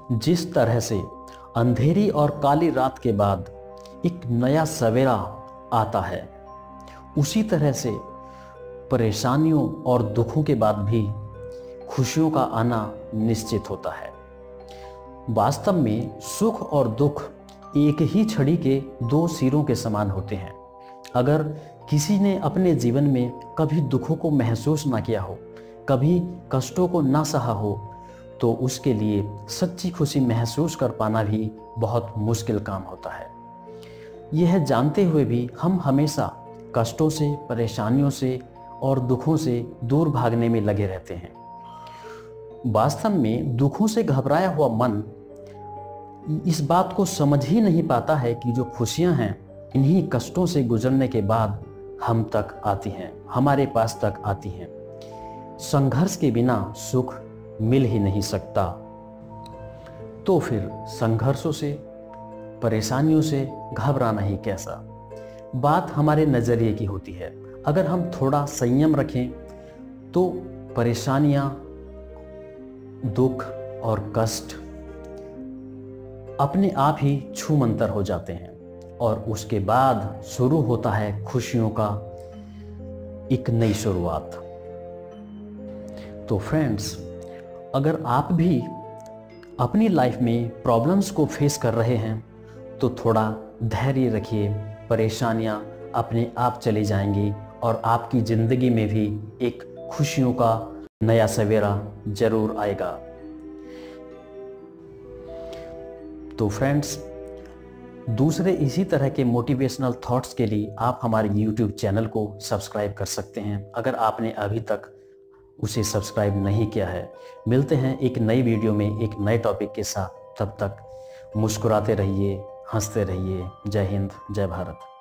जिस तरह से अंधेरी और काली रात के बाद एक नया सवेरा आता है, उसी तरह से परेशानियों और दुखों के बाद भी खुशियों का आना निश्चित होता है। वास्तव में सुख और दुख एक ही छड़ी के दो सिरों के समान होते हैं। अगर किसी ने अपने जीवन में कभी दुखों को महसूस ना किया हो, कभी कष्टों को ना सहा हो, तो उसके लिए सच्ची खुशी महसूस कर पाना भी बहुत मुश्किल काम होता है। यह जानते हुए भी हम हमेशा कष्टों से, परेशानियों से और दुखों से दूर भागने में लगे रहते हैं। वास्तव में दुखों से घबराया हुआ मन इस बात को समझ ही नहीं पाता है कि जो खुशियां हैं इन्हीं कष्टों से गुजरने के बाद हम तक आती हैं, हमारे पास तक आती हैं। संघर्ष के बिना सुख मिल ही नहीं सकता। तो फिर संघर्षों से, परेशानियों से घबराना ही कैसा? बात हमारे नज़रिए की होती है। अगर हम थोड़ा संयम रखें तो परेशानियां, दुख और कष्ट अपने आप ही छूमंतर हो जाते हैं और उसके बाद शुरू होता है खुशियों का एक नई शुरुआत। तो फ्रेंड्स, अगर आप भी अपनी लाइफ में प्रॉब्लम्स को फेस कर रहे हैं तो थोड़ा धैर्य रखिए। परेशानियां अपने आप चली जाएंगी और आपकी ज़िंदगी में भी एक खुशियों का नया सवेरा जरूर आएगा। तो फ्रेंड्स, दूसरे इसी तरह के मोटिवेशनल थॉट्स के लिए आप हमारे YouTube चैनल को सब्सक्राइब कर सकते हैं, अगर आपने अभी तक उसे सब्सक्राइब नहीं किया है। मिलते हैं एक नई वीडियो में एक नए टॉपिक के साथ। तब तक मुस्कुराते रहिए, हंसते रहिए। जय हिंद, जय भारत।